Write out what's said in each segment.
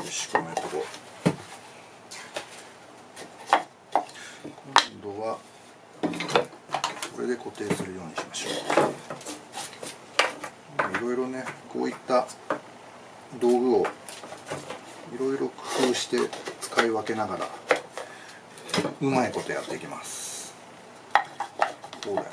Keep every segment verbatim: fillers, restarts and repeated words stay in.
よし、このやっとこう。今度はこれで固定するようにしましょう。いろいろね、こういった道具をいろいろ工夫して使い分けながらうまいことやっていきます。こうだよな。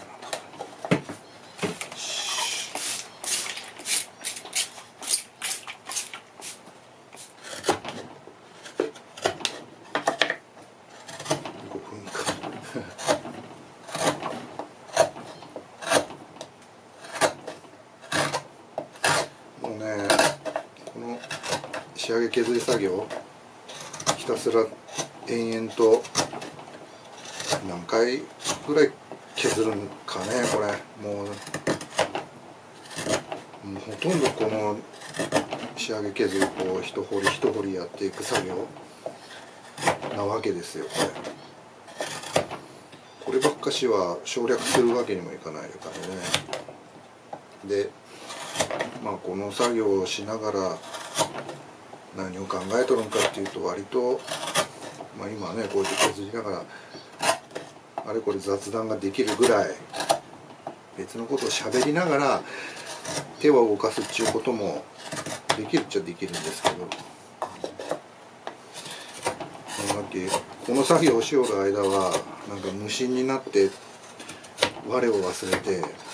もうね、この仕上げ削り作業ひたすら延々と何回ぐらい削るんかね、これもう、もうほとんどこの仕上げ削りを一掘り一掘りやっていく作業なわけですよ。これこればっかしは省略するわけにもいかないからね。でまあこの作業をしながら何を考えとるんかっていうと、割と、まあ、今ねこうやって削りながらあれこれ雑談ができるぐらい別のことを喋りながら手を動かすっていうこともできるっちゃできるんですけど、なんだっけ、この作業をしよる間はなんか無心になって我を忘れてなんかね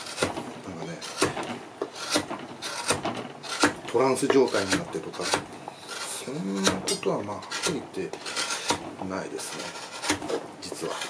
トランス状態になってとか、そんなことはまあはっきり言ってないですね。実は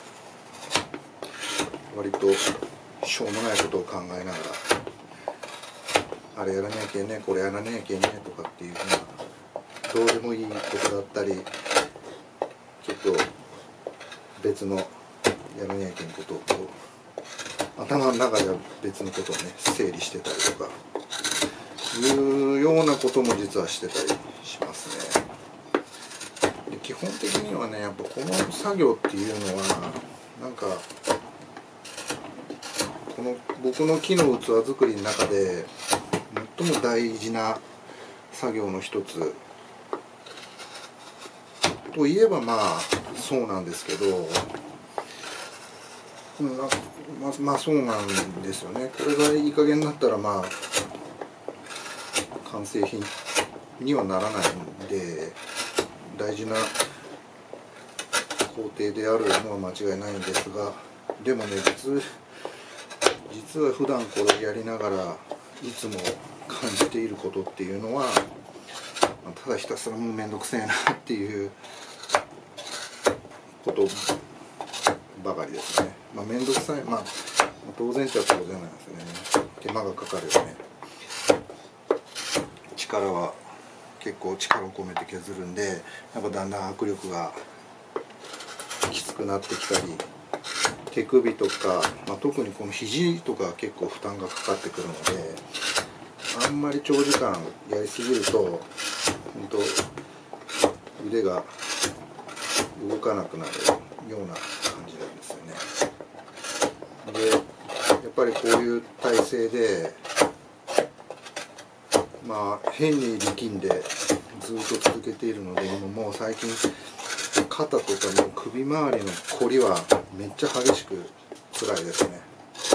割としょうもないことを考えながらあれやらなきゃね、これやらなきゃねとかっていうふうなどうでもいいことだったり、ちょっと別のやらなきゃいけないことをこう頭の中では別のことをね整理してたりとかいうようなことも実はしてたりしますね。で基本的にはね、やっぱこの作業っていうのはなんかこの僕の木の器作りの中で最も大事な作業の一つといえばまあそうなんですけど、まあ、まあ、まあそうなんですよね。これがいい加減になったらまあ完成品にはならないんで大事な工程であるのは間違いないんですが、でもね実実は普段これやりながらいつも感じていることっていうのは、ただひたすらもうめんどくせえなっていうことばかりですね。まあめんどくさい、まあ当然っちゃ当然なんですね。手間がかかるよね。力は結構力を込めて削るんで、やっぱだんだん握力がきつくなってきたり、手首とか、まあ、特にこの肘とか結構負担がかかってくるので、あんまり長時間やりすぎると本当腕が動かなくなるような感じなんですよね。でやっぱりこういう体勢でまあ変に力んでずっと続けているので、今もう最近肩とかも首周りのこりはめっちゃ激しく辛いですね。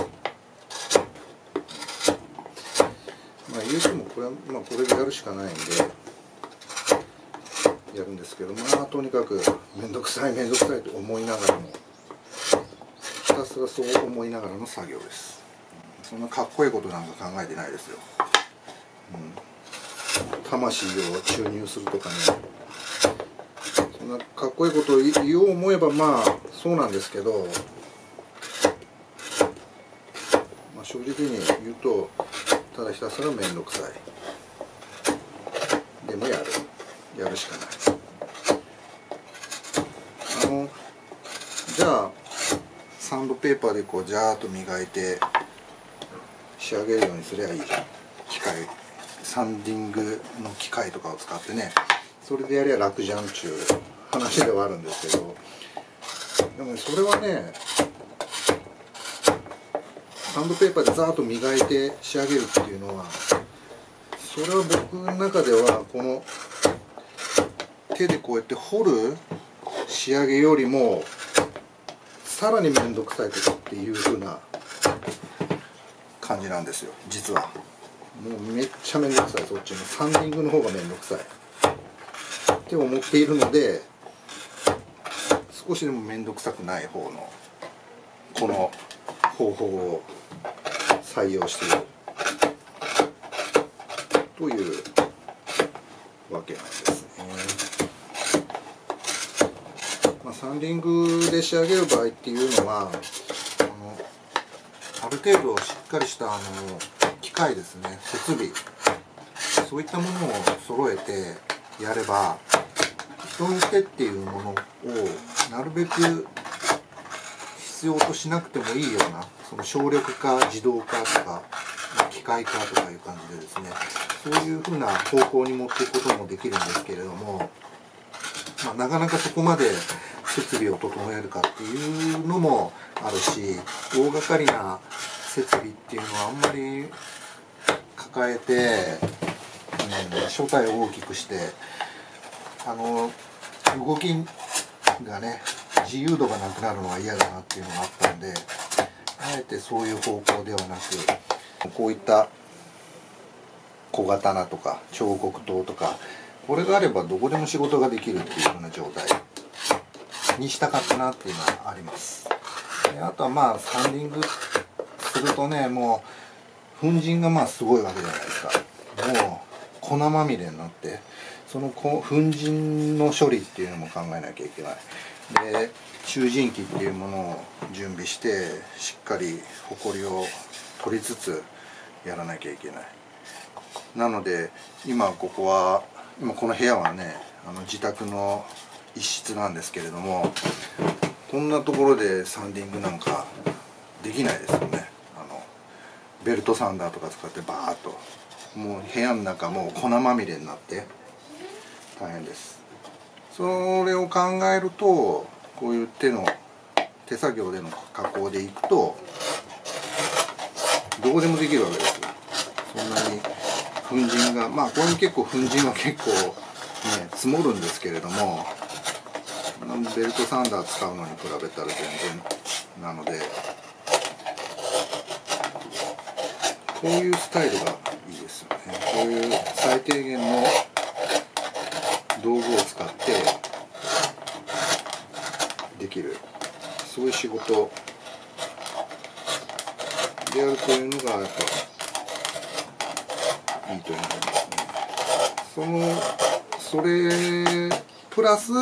まあ言うてもこれは、まあ、これでやるしかないんでやるんですけど、まあとにかくめんどくさいめんどくさいと思いながらもひたすらそう思いながらの作業です。そんなかっこいいことなんか考えてないですよ。うん、魂を注入するとかね、そんなかっこいいことを言おう思えばまあそうなんですけど、まあ、正直に言うとただひたすらめんどくさい。でもやるやるしかない。あのじゃあサンドペーパーでこうジャーッと磨いて仕上げるようにすればいいじゃん。機械サンディングの機械とかを使ってね、それでやりゃ楽じゃんっちゅう話ではあるんですけど、でも、ね、それはねサンドペーパーでザーッと磨いて仕上げるっていうのは、それは僕の中ではこの手でこうやって彫る仕上げよりもさらに面倒くさいとかっていう風な感じなんですよ実は。もうめっちゃ面倒くさい、そっちのサンディングの方が面倒くさいって思っているので、少しでも面倒くさくない方のこの方法を採用しているというわけなんですね。まあ、サンディングで仕上げる場合っていうのは、あのある程度しっかりしたあの機械ですね、設備、そういったものを揃えてやれば、人の手っていうものをなるべく必要としなくてもいいような、その省力化、自動化とか機械化とかいう感じでですね、そういうふうな方向に持っていくこともできるんですけれども、まあ、なかなかそこまで設備を整えるかっていうのもあるし、大掛かりな設備っていうのはあんまり抱えて、うん、正体を大きくしてあの動きがね、自由度がなくなるのは嫌だなっていうのがあったんで、あえてそういう方向ではなく、こういった小刀とか彫刻刀とか、これがあればどこでも仕事ができるっていうような状態にしたかったなっていうのはあります。であとはまあサンディングするとね、もう粉塵がまあすごいわけじゃないですか。もう粉まみれになって、その粉塵の処理っていうのも考えなきゃいけない。で集塵機っていうものを準備してしっかりほこりを取りつつやらなきゃいけない。なので今ここは今この部屋はね、あの自宅の一室なんですけれども、こんなところでサンディングなんかできないですよね。あのベルトサンダーとか使ってバーッと、もう部屋の中もう粉まみれになって大変です。それを考えると、こういう手の手作業での加工でいくとどこでもできるわけですよ。そんなに粉塵が、まあこれに結構粉塵は結構ね積もるんですけれども、ベルトサンダー使うのに比べたら全然なので、こういうスタイルがいいですよね。こういう最低限の道具を使ってできる、そういう仕事であるというのがやっぱいいと思いますね。そのそれプラス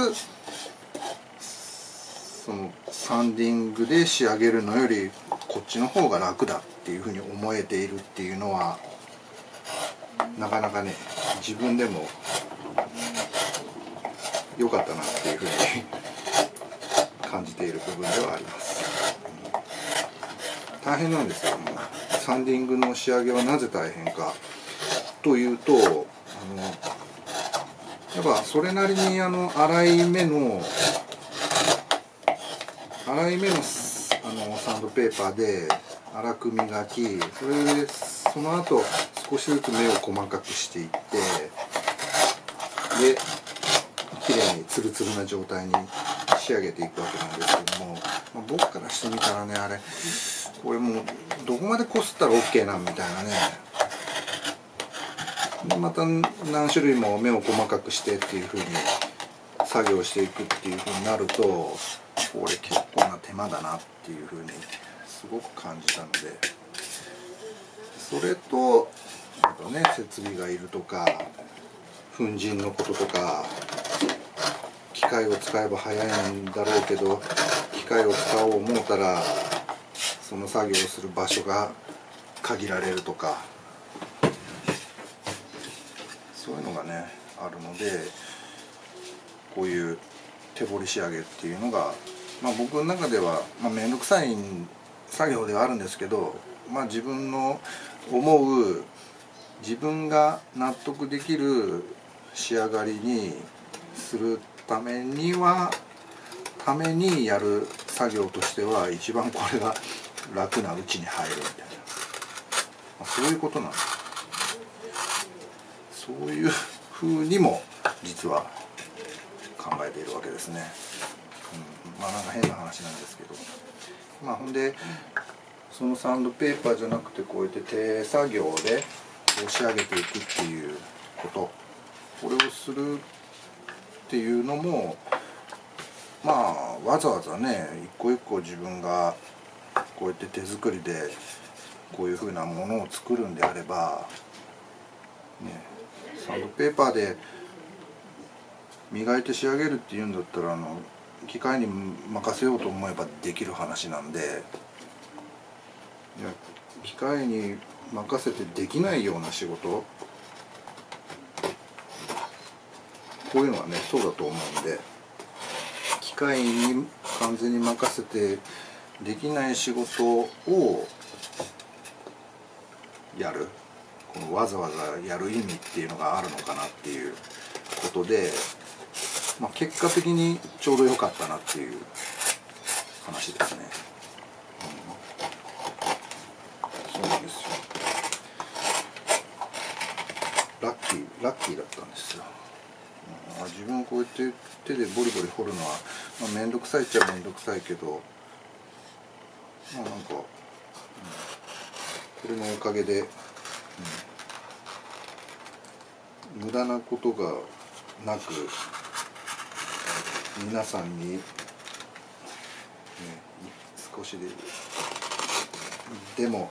そのサンディングで仕上げるのよりこっちの方が楽だっていうふうに思えているっていうのは、なかなかね自分でも良かったなっていうふうに感じている部分ではあります。大変なんですけども、サンディングの仕上げはなぜ大変かというと、あのやっぱそれなりにあの粗い目の粗い目のあのサンドペーパーで粗く磨き、それでその後少しずつ目を細かくしていって、で綺麗にツルツルな状態に仕上げていくわけなんですけども、まあ、僕からしてみたらね、あれこれもうどこまでこすったら OK なんみたいなね。でまた何種類も目を細かくしてっていう風に作業していくっていう風になると、これ結構な手間だなっていう風にすごく感じたので、それとあとね設備がいるとか粉塵のこととか、機械を使えば早いんだろうけど機械を使おう思うたらその作業をする場所が限られるとか、そういうのがねあるので、こういう手彫り仕上げっていうのが、まあ、僕の中では、まあ、面倒くさい作業ではあるんですけど、まあ、自分の思う自分が納得できる仕上がりにするためにはためにやる作業としては一番これが楽なうちに入るみたいな、まあ、そういうことなんです。そういう風にも実は考えているわけですね。うん、まあなんか変な話なんですけど、まあほんでそのサンドペーパーじゃなくてこうやって手作業で押し上げていくっていうこと、これをするっていうのもまあわざわざね一個一個自分がこうやって手作りでこういうふうなものを作るんであれば、ね、サンドペーパーで磨いて仕上げるっていうんだったらあの機械に任せようと思えばできる話なんで、いや機械に任せてできないような仕事、こういうのはねそうだと思うんで、機械に完全に任せてできない仕事をやる、このわざわざやる意味っていうのがあるのかなっていうことで、まあ、結果的にちょうど良かったなっていう話ですね。うん、そうなんですよ。ラッキーラッキーだったんですよ。うん、自分こうやって手でボリボリ掘るのは、まあ、めんどくさいっちゃめんどくさいけど、まあなんか、うん、これのおかげで、うん、無駄なことがなく皆さんに、ね、少しででも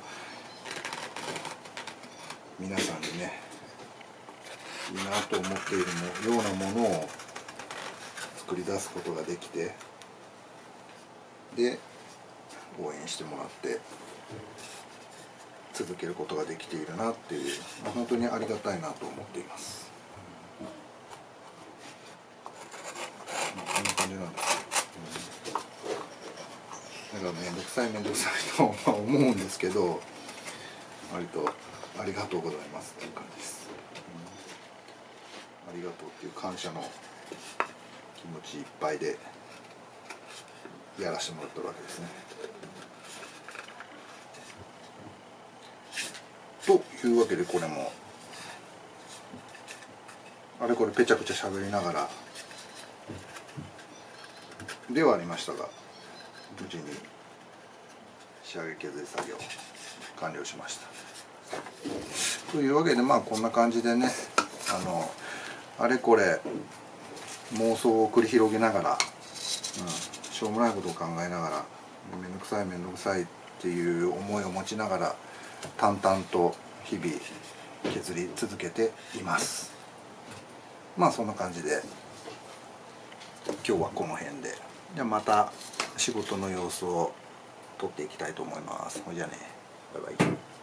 皆さんにねいいなと思っているようなものを作り出すことができて、で応援してもらって続けることができているなっていう、本当にありがたいなと思っています。まあ、こんな感じなんですよ。うん、だから面倒くさい面倒くさいと思うんですけど、割とありがとうございますっていう感じです。うん、ありがとうっていう感謝の気持ちいっぱいでやらせてもらってるわけですね。というわけで、これもあれこれぺちゃくちゃ喋りながらではありましたが、無事に仕上げ削り作業完了しました。というわけで、まあこんな感じでね、あのあれこれ妄想を繰り広げながら、うん、しょうもないことを考えながら、めんどくさいめんどくさいっていう思いを持ちながら淡々と日々削り続けています。まあそんな感じで今日はこの辺で、じゃあまた仕事の様子を撮っていきたいと思います。ほいじゃあね、バイバイ。